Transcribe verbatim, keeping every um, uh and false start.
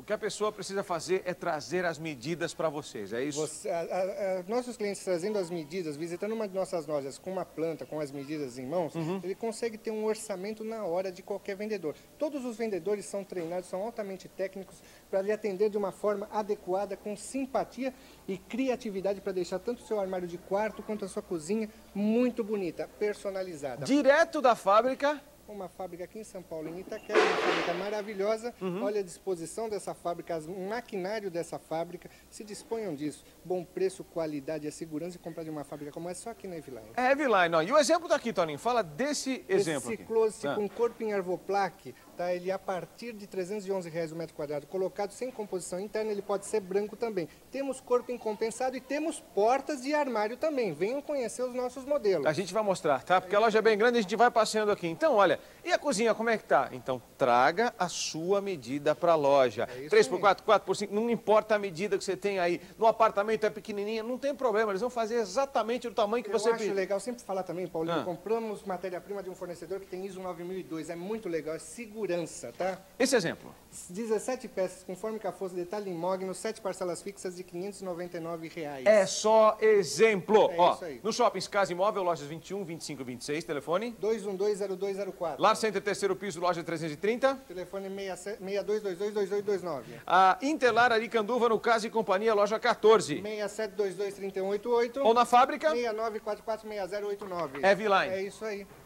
que a pessoa precisa fazer é trazer as medidas para vocês, é isso? Você, a, a, a, nossos clientes trazendo as medidas, visitando uma de nossas lojas com uma planta, com as medidas em mãos, uhum. ele consegue ter um orçamento na hora de qualquer vendedor. Todos os vendedores são treinados, são altamente técnicos para lhe atender de uma forma adequada, com simpatia e criatividade para deixar tanto o seu armário de quarto quanto a sua cozinha muito bonita, personalizada. Direto da fábrica? Uma fábrica aqui em São Paulo, em Itaquera, uma fábrica maravilhosa. Uhum. Olha a disposição dessa fábrica, o maquinário dessa fábrica, se disponham disso. Bom preço, qualidade, a segurança de comprar de uma fábrica como essa só aqui na Eveline. É Eveline, ó. E o exemplo daqui, Toninho, fala desse exemplo Esse aqui. closet ah. com corpo em Arvoplaque, tá? Ele a partir de trezentos e onze reais o metro quadrado, colocado sem composição interna, ele pode ser branco também. Temos corpo em compensado e temos portas de armário também. Venham conhecer os nossos modelos. A gente vai mostrar, tá? Porque a loja é bem grande, a gente vai passeando aqui. Então, olha, e a cozinha, como é que tá? Então, traga a sua medida para a loja. É três por quatro, quatro por cinco, não importa a medida que você tem aí. No apartamento é pequenininha, não tem problema. Eles vão fazer exatamente o tamanho que Eu você acho pediu. legal sempre falar também, Paulinho, Ah. compramos matéria-prima de um fornecedor que tem ISO nove mil e dois. É muito legal, é segurança, tá? Esse exemplo. dezessete peças, conforme Cafoso, detalhe em mogno, sete parcelas fixas de quinhentos e noventa e nove reais. É só exemplo. É Ó, isso aí. no Shoppings Casa Imóvel, lojas vinte e um, vinte e cinco, vinte e seis, telefone. dois um dois, zero dois zero quatro. Lar Center, terceiro piso, loja trezentos e trinta. Telefone seis dois dois dois, dois oito dois nove. A Interlar Aricanduva, no Casa e Companhia, loja quatorze. seis sete dois dois, três um oito oito. Ou na fábrica, seis nove quatro quatro, seis zero oito nove. Eveline. É isso aí.